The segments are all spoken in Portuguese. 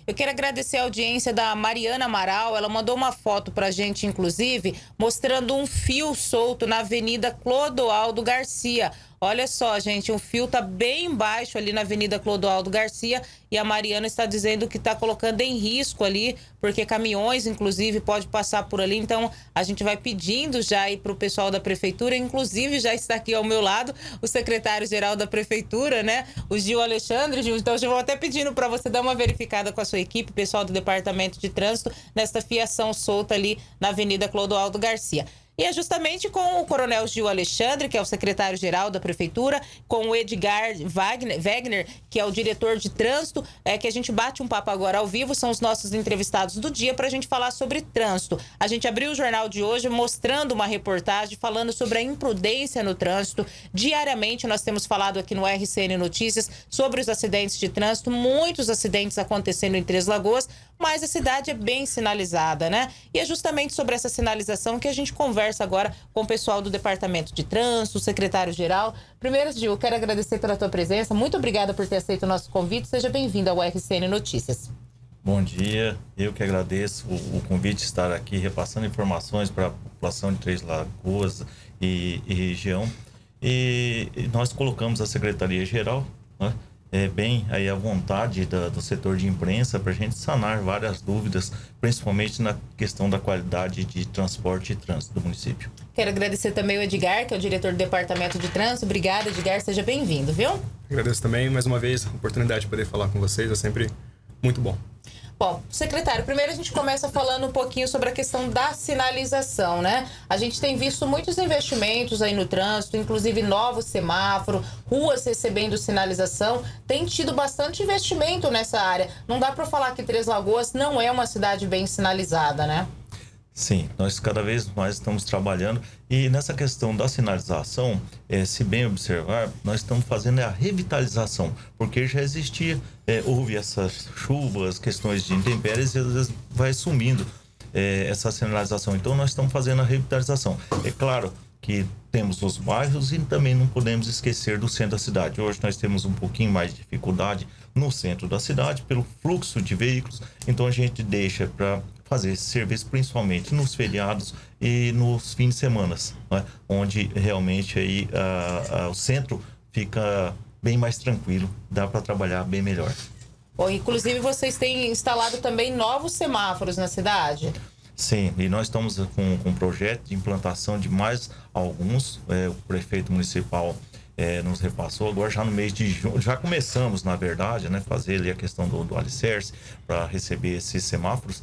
Eu quero agradecer a audiência da Mariana Amaral. Ela mandou uma foto pra gente, inclusive, mostrando um fio solto na Avenida Clodoaldo Garcia. Olha só, gente, o fio tá bem baixo ali na Avenida Clodoaldo Garcia e a Mariana está dizendo que está colocando em risco ali, porque caminhões, inclusive, pode passar por ali. Então, a gente vai pedindo já aí para o pessoal da Prefeitura, inclusive já está aqui ao meu lado o secretário-geral da Prefeitura, né? O Gil Alexandre. Gil, então, eu vou até pedindo para você dar uma verificada com a sua equipe, pessoal do Departamento de Trânsito, nesta fiação solta ali na Avenida Clodoaldo Garcia. E é justamente com o Coronel Gil Alexandre, que é o secretário-geral da Prefeitura, com o Edgar Wegner, que é o diretor de trânsito, que a gente bate um papo agora ao vivo. São os nossos entrevistados do dia para a gente falar sobre trânsito. A gente abriu o jornal de hoje mostrando uma reportagem falando sobre a imprudência no trânsito. Diariamente nós temos falado aqui no RCN Notícias sobre os acidentes de trânsito, muitos acidentes acontecendo em Três Lagoas, mas a cidade é bem sinalizada, né? E é justamente sobre essa sinalização que a gente conversa agora com o pessoal do Departamento de Trânsito, o secretário-geral. Primeiro, Gil, eu quero agradecer pela tua presença. Muito obrigada por ter aceito o nosso convite. Seja bem-vindo ao RCN Notícias. Bom dia, eu que agradeço o convite de estar aqui repassando informações para a população de Três Lagoas e região. E nós colocamos a Secretaria-Geral, né? Bem aí à vontade do setor de imprensa para a gente sanar várias dúvidas, principalmente na questão da qualidade de transporte e trânsito do município. Quero agradecer também o Edgar, que é o diretor do Departamento de Trânsito. Obrigada, Edgar, seja bem-vindo, viu? Agradeço também, mais uma vez, a oportunidade de poder falar com vocês, é sempre muito bom. Bom, secretário, primeiro a gente começa falando um pouquinho sobre a questão da sinalização, né? A gente tem visto muitos investimentos aí no trânsito, inclusive novos semáforos, ruas recebendo sinalização. Tem tido bastante investimento nessa área. Não dá para falar que Três Lagoas não é uma cidade bem sinalizada, né? Sim, nós cada vez mais estamos trabalhando e nessa questão da sinalização, se bem observar, nós estamos fazendo a revitalização, porque já existia, houve essas chuvas, questões de intempéries e às vezes vai sumindo essa sinalização. Então nós estamos fazendo a revitalização. É claro que temos os bairros e também não podemos esquecer do centro da cidade. Hoje nós temos um pouquinho mais de dificuldade no centro da cidade pelo fluxo de veículos, então a gente deixa para fazer esse serviço principalmente nos feriados e nos fins de semana, né? Onde realmente aí o centro fica bem mais tranquilo, dá para trabalhar bem melhor. Bom, inclusive vocês têm instalado também novos semáforos na cidade? Sim, e nós estamos com um projeto de implantação de mais alguns. O prefeito municipal nos repassou, agora já no mês de junho, já começamos, na verdade, né, fazer ali a questão do alicerce para receber esses semáforos.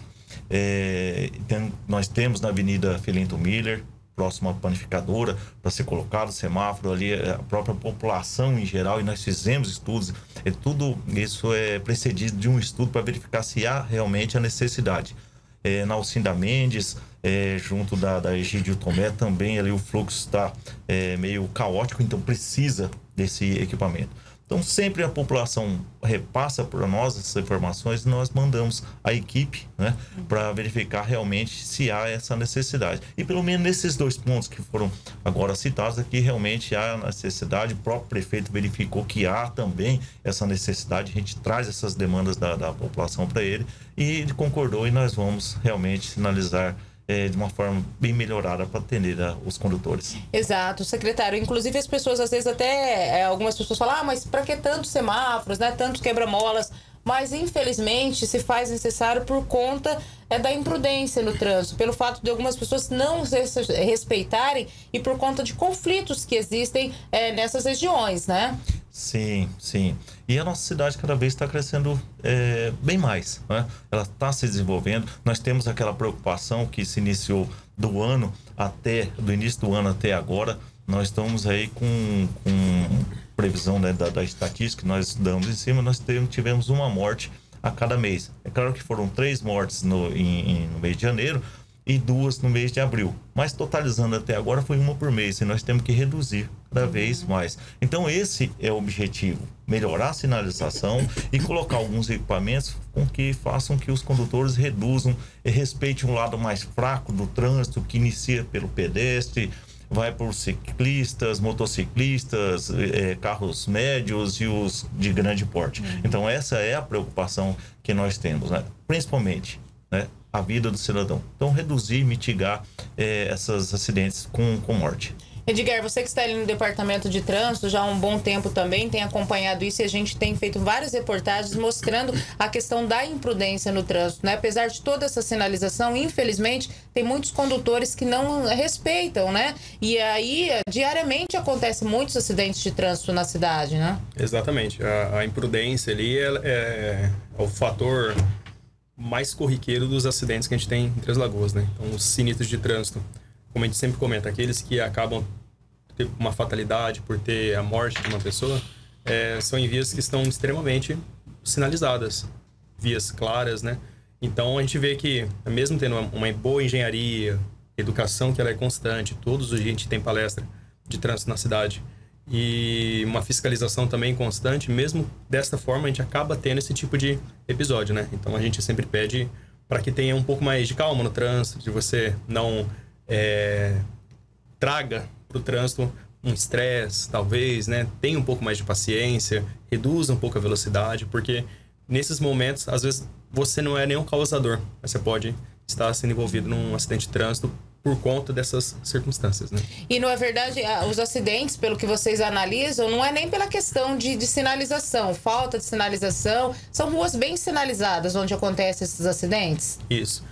Nós temos na Avenida Felinto Miller, próxima à panificadora, para ser colocado semáforo ali, a própria população em geral, e nós fizemos estudos, tudo isso é precedido de um estudo para verificar se há realmente a necessidade. Na Alcinda Mendes, junto da Egídio Tomé, também ali o fluxo está meio caótico, então precisa desse equipamento. Então sempre a população repassa para nós essas informações e nós mandamos a equipe, né, para verificar realmente se há essa necessidade. E pelo menos nesses dois pontos que foram agora citados aqui, realmente há necessidade. O próprio prefeito verificou que há também essa necessidade. A gente traz essas demandas da população para ele e ele concordou e nós vamos realmente sinalizar de uma forma bem melhorada para atender os condutores. Exato, secretário. Inclusive as pessoas, às vezes até, algumas pessoas falam, mas para que tantos semáforos, né? Tantos quebra-molas? Mas infelizmente se faz necessário por conta da imprudência no trânsito, pelo fato de algumas pessoas não respeitarem e por conta de conflitos que existem nessas regiões, né? Sim, sim. E a nossa cidade cada vez está crescendo bem mais, né? Ela está se desenvolvendo. Nós temos aquela preocupação que se iniciou do início do ano até agora. Nós estamos aí com previsão, né, da estatística que nós damos em cima, nós tivemos uma morte a cada mês. É claro que foram 3 mortes no mês de janeiro e 2 no mês de abril, mas totalizando até agora foi 1 por mês e nós temos que reduzir cada vez mais. Então esse é o objetivo, melhorar a sinalização e colocar alguns equipamentos com que façam que os condutores reduzam e respeitem um lado mais fraco do trânsito, que inicia pelo pedestre, vai por ciclistas, motociclistas, carros médios e os de grande porte. Então, essa é a preocupação que nós temos, né? Principalmente, né, a vida do cidadão. Então, reduzir, mitigar esses acidentes com morte. Edgar, você que está ali no departamento de trânsito já há um bom tempo também, tem acompanhado isso e a gente tem feito várias reportagens mostrando a questão da imprudência no trânsito, né? Apesar de toda essa sinalização, infelizmente, tem muitos condutores que não respeitam, né? E aí, diariamente, acontecem muitos acidentes de trânsito na cidade, né? Exatamente. A imprudência ali é o fator mais corriqueiro dos acidentes que a gente tem em Três Lagoas, né? Então, os sinistros de trânsito, como a gente sempre comenta, aqueles que acabam por ter uma fatalidade, por ter a morte de uma pessoa, são em vias que estão extremamente sinalizadas, vias claras, né? Então, a gente vê que, mesmo tendo uma boa engenharia, educação que ela é constante, todos os dias a gente tem palestra de trânsito na cidade, e uma fiscalização também constante, mesmo desta forma, a gente acaba tendo esse tipo de episódio, né? Então, a gente sempre pede para que tenha um pouco mais de calma no trânsito, de você não traga para o trânsito um estresse, talvez, né? Tenha um pouco mais de paciência, reduza um pouco a velocidade, porque nesses momentos, às vezes, você não é nem o causador, mas você pode estar sendo envolvido num acidente de trânsito por conta dessas circunstâncias, né? E não é verdade, os acidentes, pelo que vocês analisam, não é nem pela questão de sinalização, falta de sinalização, são ruas bem sinalizadas onde acontecem esses acidentes? Isso.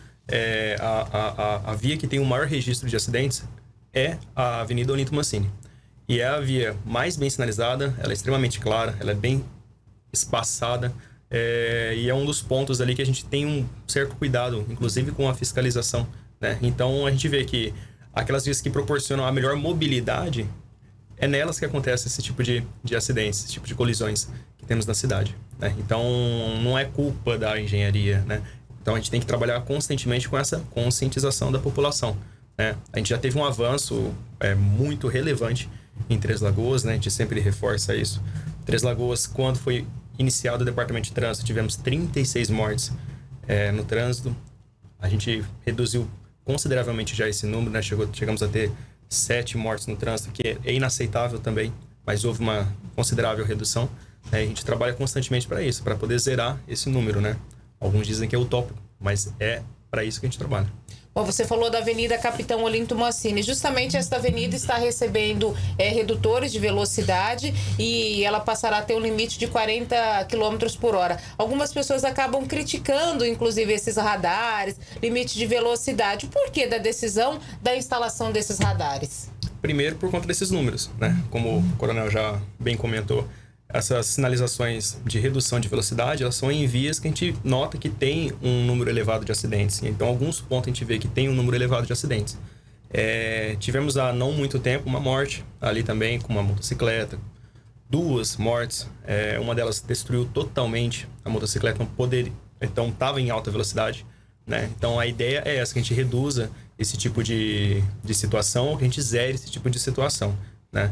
A via que tem o maior registro de acidentes é a Avenida Olinto Mancini. E é a via mais bem sinalizada, ela é extremamente clara, ela é bem espaçada, e é um dos pontos ali que a gente tem um certo cuidado, inclusive com a fiscalização, né? Então, a gente vê que aquelas vias que proporcionam a melhor mobilidade, é nelas que acontece esse tipo de acidentes, esse tipo de colisões que temos na cidade, né? Então, não é culpa da engenharia, né? Então, a gente tem que trabalhar constantemente com essa conscientização da população, né? A gente já teve um avanço muito relevante em Três Lagoas, né? A gente sempre reforça isso. Três Lagoas, quando foi iniciado o departamento de trânsito, tivemos 36 mortes no trânsito. A gente reduziu consideravelmente já esse número, né? Chegamos a ter 7 mortes no trânsito, que é inaceitável também, mas houve uma considerável redução. A gente trabalha constantemente para isso, para poder zerar esse número, né? Alguns dizem que é utópico, mas é para isso que a gente trabalha. Bom, você falou da Avenida Capitão Olinto Mancini. Justamente esta avenida está recebendo redutores de velocidade e ela passará a ter um limite de 40 km por hora. Algumas pessoas acabam criticando, inclusive, esses radares, limite de velocidade. Por que da decisão da instalação desses radares? Primeiro, por conta desses números, né? Como o coronel já bem comentou, essas sinalizações de redução de velocidade, elas são em vias que a gente nota que tem um número elevado de acidentes. Então, alguns pontos a gente vê que tem um número elevado de acidentes. Tivemos há não muito tempo uma morte ali também com uma motocicleta. 2 mortes. Uma delas destruiu totalmente a motocicleta, então estava em alta velocidade, né? Então, a ideia é essa, que a gente reduza esse tipo de situação, que a gente zere esse tipo de situação, né?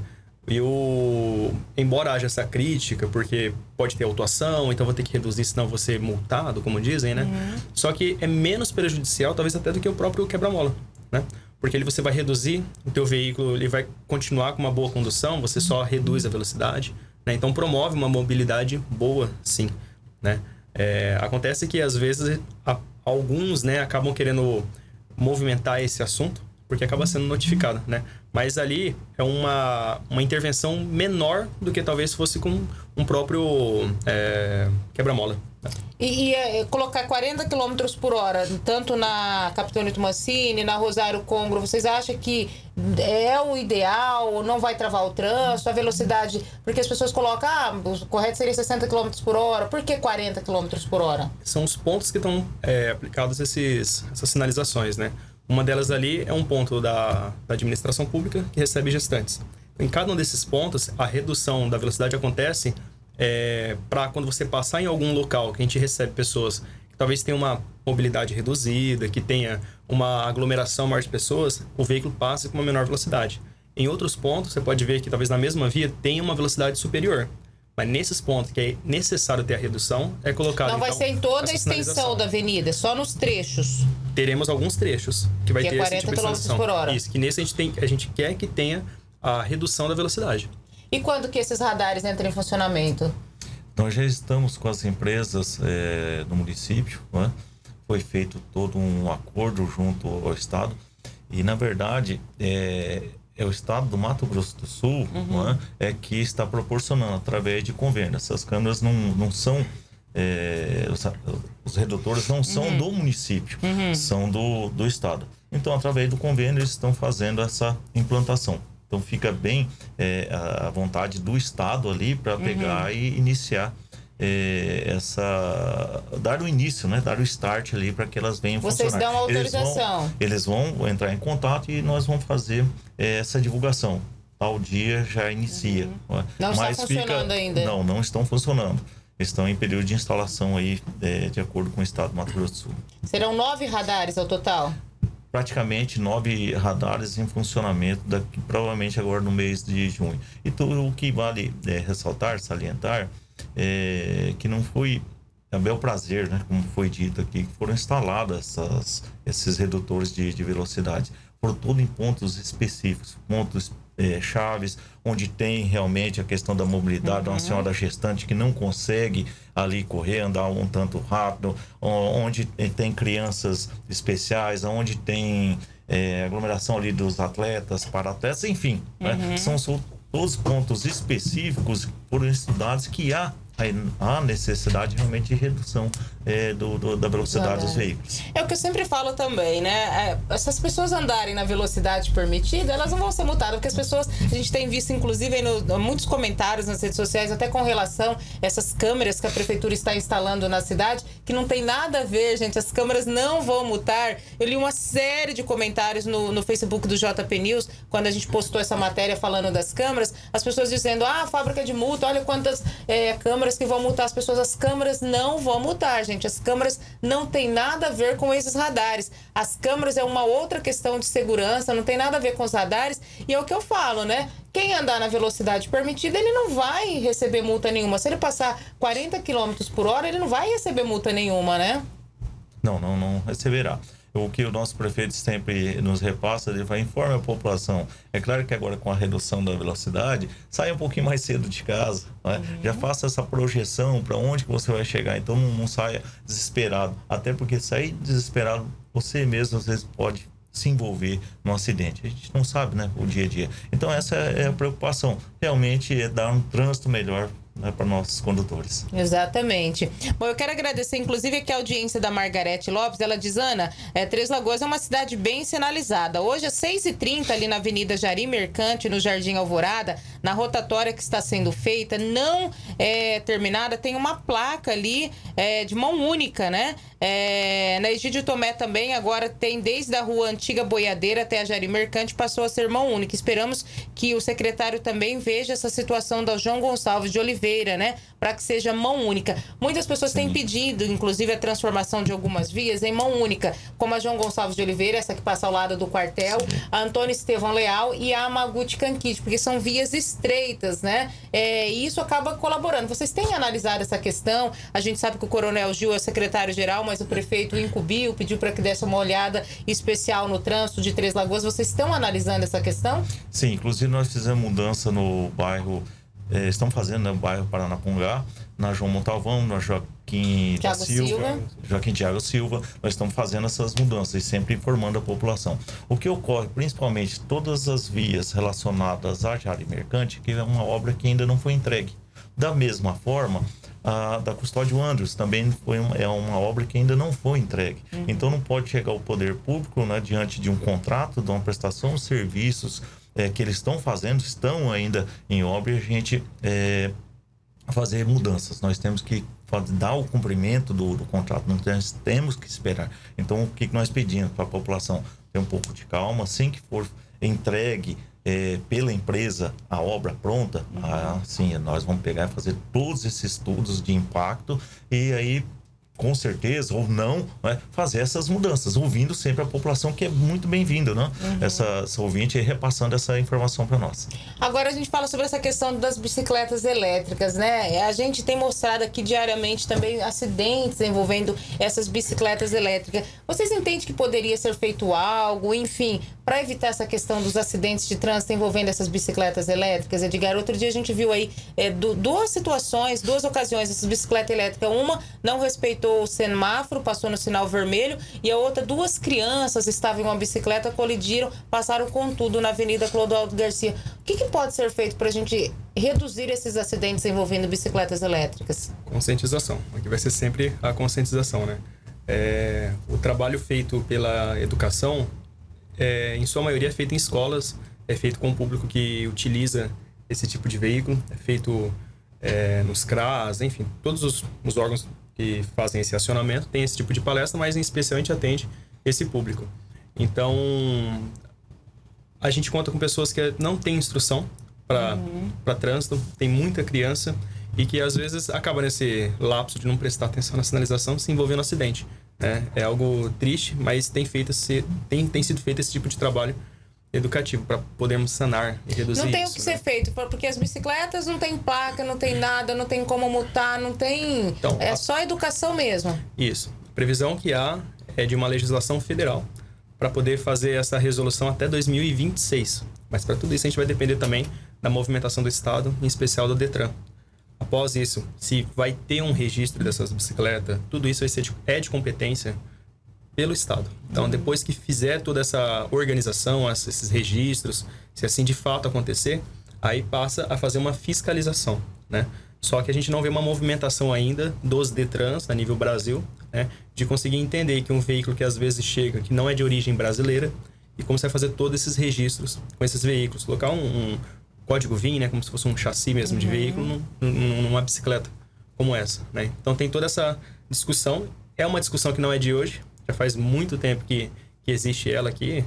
Embora haja essa crítica, porque pode ter autuação, então vou ter que reduzir, senão vou ser multado, como dizem, né? Só que é menos prejudicial, talvez até do que o próprio quebra-mola, né? Porque ali você vai reduzir, o teu veículo ele vai continuar com uma boa condução, você só reduz a velocidade, né? Então promove uma mobilidade boa, sim, né? Acontece que às vezes alguns, né, acabam querendo movimentar esse assunto, porque acaba sendo notificado, né? Mas ali é uma intervenção menor do que talvez fosse com um próprio quebra-mola. E colocar 40 km por hora, tanto na Capitão Olinto Mancini, na Rosário Congro, vocês acham que é o ideal, não vai travar o trânsito, a velocidade? Porque as pessoas colocam, o correto seria 60 km por hora, por que 40 km por hora? São os pontos que estão aplicados essas sinalizações, né? Uma delas ali é um ponto da administração pública que recebe gestantes. Em cada um desses pontos, a redução da velocidade acontece para quando você passar em algum local que a gente recebe pessoas que talvez tenham uma mobilidade reduzida, que tenha uma aglomeração maior de pessoas, o veículo passe com uma menor velocidade. Em outros pontos, você pode ver que talvez na mesma via tenha uma velocidade superior. Mas nesses pontos que é necessário ter a redução, é colocado. Não vai ser em toda a extensão da avenida, só nos trechos. Teremos alguns trechos que vai ter 40 esse tipo de km sinalização. por hora. Isso, que nesse a gente quer que tenha a redução da velocidade. E quando que esses radares entram em funcionamento? Nós já estamos com as empresas no município, né? Foi feito todo um acordo junto ao Estado e, na verdade, é o Estado do Mato Grosso do Sul, né? É que está proporcionando através de convênio. Essas câmeras não são... os redutores não são do município, são do Estado. Então, através do convênio, eles estão fazendo essa implantação. Então, fica bem a vontade do Estado ali para pegar e iniciar dar o início, né? Dar o start ali para que elas venham funcionar. Vocês dão autorização. Eles vão entrar em contato e nós vamos fazer essa divulgação. Tal dia já inicia. Não está funcionando ainda? Não estão funcionando. Estão em período de instalação aí, de acordo com o Estado do Mato Grosso do Sul. Serão 9 radares ao total? Praticamente 9 radares em funcionamento, provavelmente agora no mês de junho. E tudo o que vale ressaltar, salientar, que não foi a bel prazer, né, como foi dito aqui, que foram instalados esses redutores de velocidade, foram todos em pontos específicos, pontos chaves, onde tem realmente a questão da mobilidade, uma senhora gestante que não consegue ali correr, andar um tanto rápido, onde tem crianças especiais, onde tem aglomeração ali dos atletas, para-atletas, enfim, né? São todos pontos específicos foram estudados que há necessidade realmente de redução da velocidade dos veículos. É o que eu sempre falo também, né? Se as pessoas andarem na velocidade permitida, elas não vão ser multadas, porque as pessoas, a gente tem visto inclusive aí muitos comentários nas redes sociais, até com relação a essas câmeras que a prefeitura está instalando na cidade, que não tem nada a ver, gente, as câmeras não vão multar. Eu li uma série de comentários no Facebook do JP News, quando a gente postou essa matéria falando das câmeras, as pessoas dizendo, fábrica de multa, olha quantas câmeras que vão multar as pessoas. As câmeras não vão multar, gente. As câmeras não tem nada a ver com esses radares. As câmeras é uma outra questão de segurança, não tem nada a ver com os radares. E é o que eu falo, né? Quem andar na velocidade permitida, ele não vai receber multa nenhuma. Se ele passar 40 km por hora, ele não vai receber multa nenhuma, né? Não receberá. O que o nosso prefeito sempre nos repassa, ele vai informar a população. É claro que agora com a redução da velocidade, saia um pouquinho mais cedo de casa, né? Já faça essa projeção para onde que você vai chegar. Então não saia desesperado. Até porque sair desesperado, você mesmo às vezes pode se envolver num acidente. A gente não sabe, né, o dia a dia. Então essa é a preocupação. Realmente é dar um trânsito melhor, né, para nossos condutores. Exatamente. Bom, eu quero agradecer, inclusive, aqui a audiência da Margarete Lopes. Ela diz, Ana, Três Lagoas é uma cidade bem sinalizada. Hoje, às 6h30, ali na Avenida Jari Mercante, no Jardim Alvorada, na rotatória que está sendo feita, não terminada, tem uma placa ali de mão única, né? Na Egídio Tomé também, agora tem desde a rua Antiga Boiadeira até a Jari Mercante, passou a ser mão única. Esperamos que o secretário também veja essa situação da João Gonçalves de Oliveira, né? Para que seja mão única. Muitas pessoas têm pedido, inclusive, a transformação de algumas vias em mão única, como a João Gonçalves de Oliveira, essa que passa ao lado do quartel, a Antônio Estevão Leal e a Amaguti Canquite, porque são vias estreitas, né? E isso acaba colaborando. Vocês têm analisado essa questão? A gente sabe que o Coronel Gil é secretário-geral, mas o prefeito incumbiu, pediu para que desse uma olhada especial no trânsito de Três Lagoas. Vocês estão analisando essa questão? Sim, inclusive nós fizemos mudança no bairro, estamos fazendo no bairro Paranapungá, na João Montalvão, na Joaquim Thiago Silva, nós estamos fazendo essas mudanças e sempre informando a população. O que ocorre, principalmente, todas as vias relacionadas à Jari Mercante, que é uma obra que ainda não foi entregue. Da mesma forma, a da Custódio Andros também é uma obra que ainda não foi entregue. Então não pode chegar o poder público, né, diante de um contrato, de uma prestação de serviços que eles estão ainda em obra, e a gente fazer mudanças. Nós temos que dar o cumprimento do contrato, nós temos que esperar. Então o que nós pedimos para a população? Ter um pouco de calma, assim que for entregue pela empresa a obra pronta, sim, nós vamos pegar e fazer todos esses estudos de impacto e aí com certeza, ou não, né, fazer essas mudanças, ouvindo sempre a população, que é muito bem-vindo, né? Essa ouvinte aí repassando essa informação para nós. Agora a gente fala sobre essa questão das bicicletas elétricas, né? A gente tem mostrado aqui diariamente também acidentes envolvendo essas bicicletas elétricas. Vocês entendem que poderia ser feito algo, enfim, para evitar essa questão dos acidentes de trânsito envolvendo essas bicicletas elétricas? Edgar, outro dia a gente viu aí duas situações, duas ocasiões, essas bicicletas elétricas. Uma não respeitou o semáforo, passou no sinal vermelho, e a outra, duas crianças estavam em uma bicicleta, colidiram, passaram com tudo na Avenida Clodoaldo Garcia. O que pode ser feito para a gente reduzir esses acidentes envolvendo bicicletas elétricas? Conscientização. Aqui vai ser sempre a conscientização, né? O trabalho feito pela educação, em sua maioria, é feito em escolas, é feito com o público que utiliza esse tipo de veículo, é feito nos CRAS, enfim, todos os órgãos que fazem esse acionamento tem esse tipo de palestra, mas em especial a gente atende esse público. Então, a gente conta com pessoas que não têm instrução para trânsito, tem muita criança e que às vezes acaba nesse lapso de não prestar atenção na sinalização, se envolvendo no acidente, né? É algo triste, mas tem sido feito esse tipo de trabalho educativo para podermos sanar e reduzir isso. Não tem o que ser feito, porque as bicicletas não tem placa, não tem nada, não tem como multar, não tem... Então, só educação mesmo. Isso. A previsão que há é de uma legislação federal para poder fazer essa resolução até 2026. Mas para tudo isso a gente vai depender também da movimentação do Estado, em especial do Detran. Após isso, se vai ter um registro dessas bicicletas, tudo isso vai ser de competência pelo Estado. Então, depois que fizer toda essa organização, esses registros, se assim de fato acontecer, aí passa a fazer uma fiscalização, né? Só que a gente não vê uma movimentação ainda dos Detrans a nível Brasil, né? De conseguir entender que um veículo que às vezes chega, que não é de origem brasileira, e como você vai fazer todos esses registros com esses veículos. Colocar um código VIN, né? Como se fosse um chassi mesmo de veículo numa bicicleta como essa, né? Então tem toda essa discussão. É uma discussão que não é de hoje. Já faz muito tempo que existe ela aqui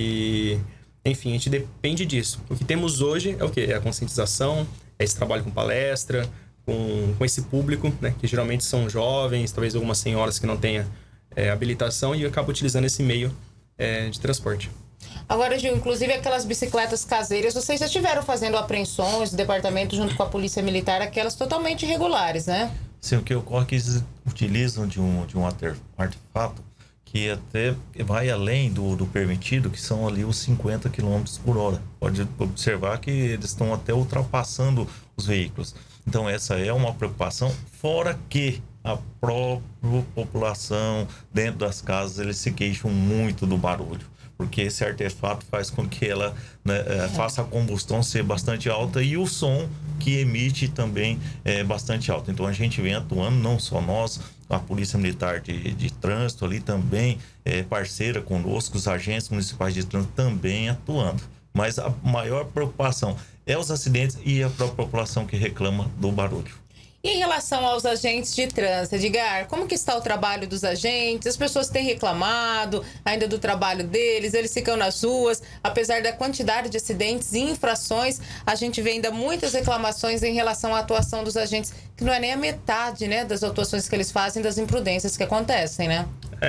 e, enfim, a gente depende disso. O que temos hoje é o quê? É a conscientização, é esse trabalho com palestra, com esse público, né? Que geralmente são jovens, talvez algumas senhoras que não tenham habilitação e acabam utilizando esse meio de transporte. Agora, Gil, inclusive aquelas bicicletas caseiras, vocês já estiveram fazendo apreensões do departamento junto com a Polícia Militar, aquelas totalmente irregulares, né? Sim, o que ocorre é que eles utilizam de um artefato que até vai além do permitido, que são ali os 50 km por hora. Pode observar que eles estão até ultrapassando os veículos. Então essa é uma preocupação, fora que a própria população dentro das casas, eles se queixam muito do barulho, porque esse artefato faz com que ela, né, faça a combustão ser bastante alta e o som que emite também é bastante alto. Então a gente vem atuando, não só nós, a Polícia Militar de Trânsito ali também é parceira conosco, os agentes municipais de trânsito também atuando. Mas a maior preocupação é os acidentes e a própria população que reclama do barulho. E em relação aos agentes de trânsito, Edgar, como que está o trabalho dos agentes? As pessoas têm reclamado ainda do trabalho deles, eles ficam nas ruas, apesar da quantidade de acidentes e infrações, a gente vê ainda muitas reclamações em relação à atuação dos agentes, que não é nem a metade, né, das atuações que eles fazem, das imprudências que acontecem, né?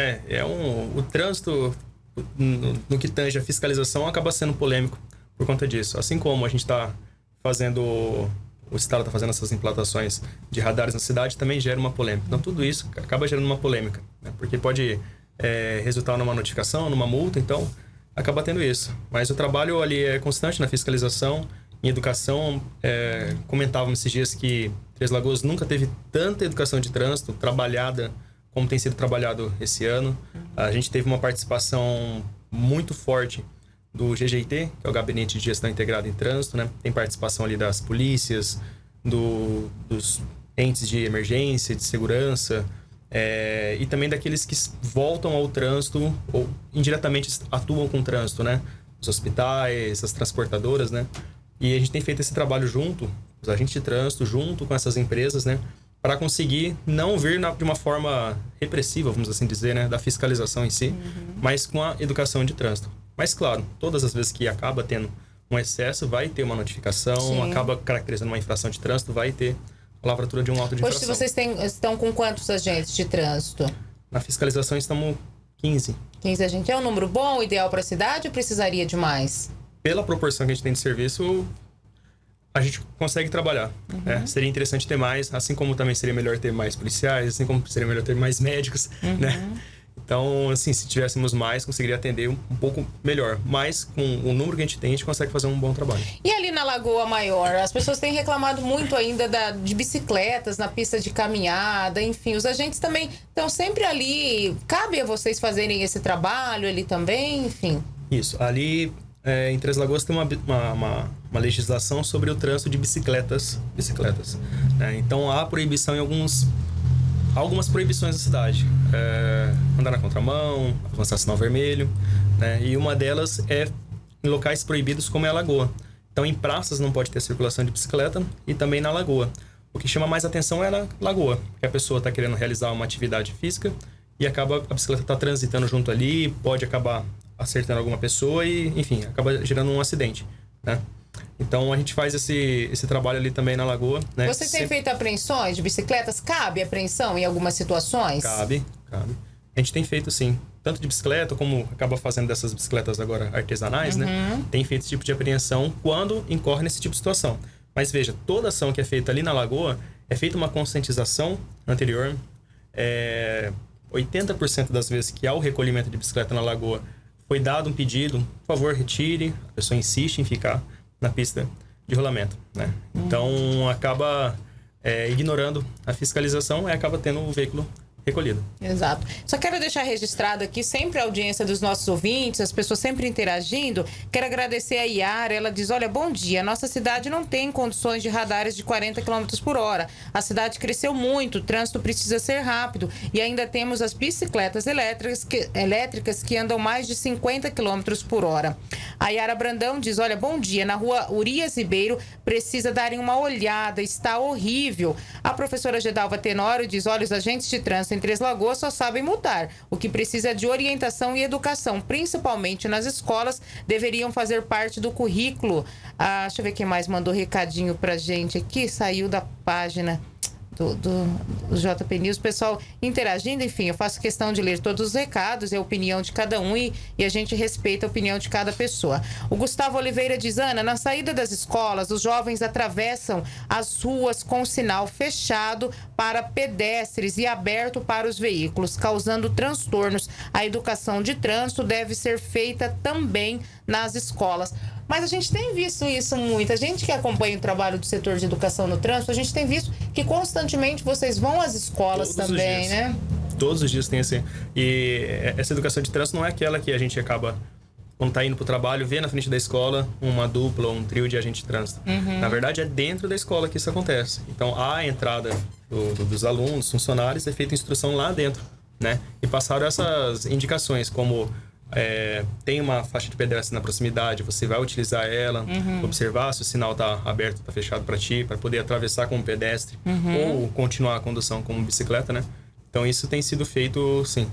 O trânsito, no que tange a fiscalização, acaba sendo polêmico por conta disso. Assim como a gente está fazendo... O Estado está fazendo essas implantações de radares na cidade, também gera uma polêmica. Então, tudo isso acaba gerando uma polêmica, né? Porque pode resultar numa notificação, numa multa, então acaba tendo isso. Mas o trabalho ali é constante na fiscalização, em educação. Comentávamos esses dias que Três Lagoas nunca teve tanta educação de trânsito trabalhada como tem sido trabalhado esse ano. A gente teve uma participação muito forte do GGIT, que é o Gabinete de Gestão Integrada em Trânsito, né? Tem participação ali das polícias, dos entes de emergência, de segurança, e também daqueles que voltam ao trânsito ou indiretamente atuam com o trânsito, né? Os hospitais, as transportadoras, né? E a gente tem feito esse trabalho junto, os agentes de trânsito, junto com essas empresas, né? Para conseguir não vir de uma forma repressiva, vamos assim dizer, né? Da fiscalização em si, mas com a educação de trânsito. Mas, claro, todas as vezes que acaba tendo um excesso, vai ter uma notificação, acaba caracterizando uma infração de trânsito, vai ter lavratura de um auto de Hoje infração. vocês estão com quantos agentes de trânsito? Na fiscalização estamos 15. 15 agentes. É um número bom, ideal para a cidade ou precisaria de mais? Pela proporção que a gente tem de serviço, a gente consegue trabalhar. Né? Seria interessante ter mais, assim como também seria melhor ter mais policiais, assim como seria melhor ter mais médicos, né? Então, assim, se tivéssemos mais, conseguiria atender um pouco melhor. Mas, com o número que a gente consegue fazer um bom trabalho. E ali na Lagoa Maior, as pessoas têm reclamado muito ainda de bicicletas na pista de caminhada, enfim. Os agentes também estão sempre ali. Cabe a vocês fazerem esse trabalho ali também, enfim? Isso. Ali, em Três Lagoas, tem uma legislação sobre o trânsito de bicicletas. Né? Então, há proibição em algumas proibições da cidade. Andar na contramão, avançar sinal vermelho, né? E uma delas é em locais proibidos como é a lagoa. Então, em praças não pode ter circulação de bicicleta e também na lagoa. O que chama mais atenção é na lagoa, que a pessoa está querendo realizar uma atividade física e a bicicleta está transitando junto ali, pode acabar acertando alguma pessoa e, enfim, acaba gerando um acidente, né? Então, a gente faz esse trabalho ali também na lagoa, né? Vocês têm feito apreensões de bicicletas? Cabe apreensão em algumas situações? Cabe. A gente tem feito, sim. Tanto de bicicleta, como acaba fazendo dessas bicicletas agora artesanais, né? Tem feito esse tipo de apreensão quando incorre nesse tipo de situação. Mas veja, toda ação que é feita ali na lagoa, é feita uma conscientização anterior. 80% das vezes que há o recolhimento de bicicleta na lagoa, foi dado um pedido, por favor, retire. A pessoa insiste em ficar na pista de rolamento, né? Então, acaba ignorando a fiscalização e acaba tendo o veículo recolhido. Exato. Só quero deixar registrado aqui sempre a audiência dos nossos ouvintes, as pessoas sempre interagindo. Quero agradecer a Iara, ela diz, olha, bom dia, nossa cidade não tem condições de radares de 40 km por hora. A cidade cresceu muito, o trânsito precisa ser rápido e ainda temos as bicicletas elétricas que andam mais de 50 km por hora. A Iara Brandão diz, olha, bom dia, na rua Urias Ribeiro precisa darem uma olhada, está horrível. A professora Gedalva Tenório diz, olha, os agentes de trânsito em Três Lagoas só sabem multar. O que precisa é de orientação e educação, principalmente nas escolas, deveriam fazer parte do currículo. Deixa eu ver quem mais mandou recadinho pra gente aqui, saiu da página do JP News, pessoal interagindo, enfim, eu faço questão de ler todos os recados, é a opinião de cada um e a gente respeita a opinião de cada pessoa. O Gustavo Oliveira diz, Ana, na saída das escolas, os jovens atravessam as ruas com sinal fechado para pedestres e aberto para os veículos, causando transtornos. A educação de trânsito deve ser feita também nas escolas. Mas a gente tem visto isso muito. A gente que acompanha o trabalho do setor de educação no trânsito, a gente tem visto que constantemente vocês vão às escolas também, né? Todos os dias tem assim. E essa educação de trânsito não é aquela que a gente acaba, quando tá indo pro trabalho, vê na frente da escola uma dupla ou um trio de agente de trânsito. Na verdade, é dentro da escola que isso acontece. Então, a entrada dos alunos, funcionários, é feita instrução lá dentro, né? E passaram essas indicações, como tem uma faixa de pedestre na proximidade, você vai utilizar ela, observar se o sinal está aberto, está fechado para ti, para poder atravessar como pedestre ou continuar a condução como bicicleta, né? Então isso tem sido feito, sim.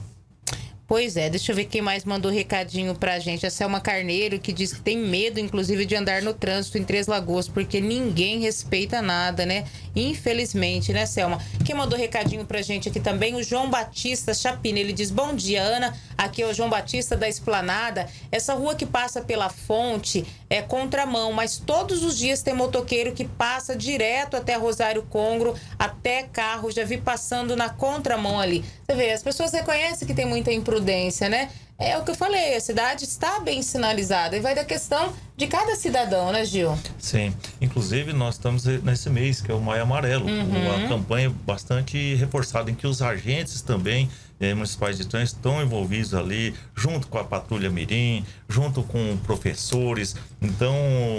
Pois é, deixa eu ver quem mais mandou recadinho pra gente. A Selma Carneiro, que diz que tem medo, inclusive, de andar no trânsito em Três Lagoas, porque ninguém respeita nada, né? Infelizmente, né, Selma? Quem mandou recadinho pra gente aqui também, o João Batista Chapina. Ele diz, bom dia, Ana. Aqui é o João Batista da Esplanada. Essa rua que passa pela fonte é contramão, mas todos os dias tem motoqueiro que passa direto até Rosário Congro, até carro. Já vi passando na contramão ali. Você vê, as pessoas reconhecem que tem muita imprudência, né? É o que eu falei, a cidade está bem sinalizada e vai da questão de cada cidadão, né, Gil? Sim, inclusive nós estamos nesse mês, que é o Maio Amarelo, uma campanha bastante reforçada em que os agentes também municipais de trânsito estão envolvidos ali, junto com a Patrulha Mirim, junto com professores. Então,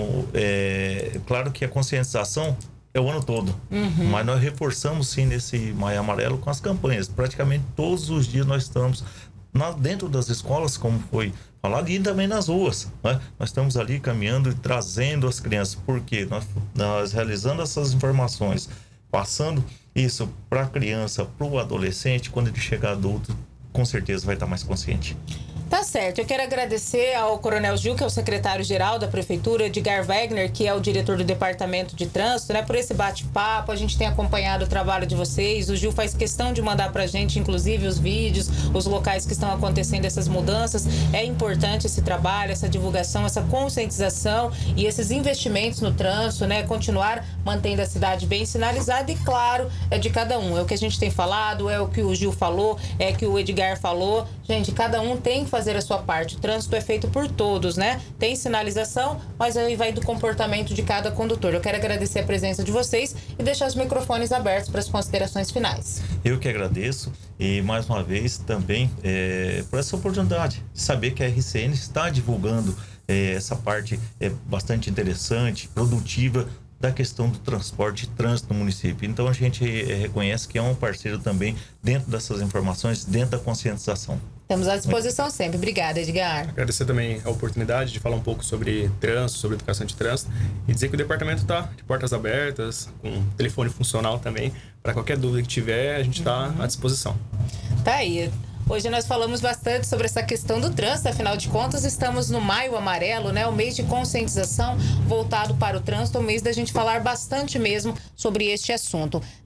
claro que a conscientização é o ano todo, mas nós reforçamos sim nesse Maio Amarelo com as campanhas. Praticamente todos os dias nós estamos dentro das escolas, como foi falado, e também nas ruas, né? Nós estamos ali caminhando e trazendo as crianças, porque nós realizando essas informações, passando isso para a criança, para o adolescente, quando ele chegar adulto, com certeza vai estar mais consciente. Tá certo. Eu quero agradecer ao Coronel Gil, que é o secretário-geral da Prefeitura, Edgar Wegner, que é o diretor do Departamento de Trânsito, né, por esse bate-papo. A gente tem acompanhado o trabalho de vocês. O Gil faz questão de mandar pra gente, inclusive, os vídeos, os locais que estão acontecendo essas mudanças. É importante esse trabalho, essa divulgação, essa conscientização e esses investimentos no trânsito, né, continuar mantendo a cidade bem sinalizada e, claro, é de cada um. É o que a gente tem falado, é o que o Gil falou, é o que o Edgar falou. Gente, cada um tem que fazer a sua parte. O trânsito é feito por todos, né? Tem sinalização, mas aí vai do comportamento de cada condutor. Eu quero agradecer a presença de vocês e deixar os microfones abertos para as considerações finais. Eu que agradeço e, mais uma vez, também por essa oportunidade de saber que a RCN está divulgando essa parte bastante interessante, produtiva, da questão do transporte e trânsito no município. Então a gente reconhece que é um parceiro também dentro dessas informações, dentro da conscientização. Estamos à disposição sempre. Obrigada, Edgar. Agradecer também a oportunidade de falar um pouco sobre trânsito, sobre educação de trânsito e dizer que o departamento está de portas abertas, com telefone funcional também. Para qualquer dúvida que tiver, a gente está à disposição. Tá aí. Hoje nós falamos bastante sobre essa questão do trânsito, afinal de contas estamos no Maio Amarelo, né? O mês de conscientização voltado para o trânsito, o mês da gente falar bastante mesmo sobre este assunto.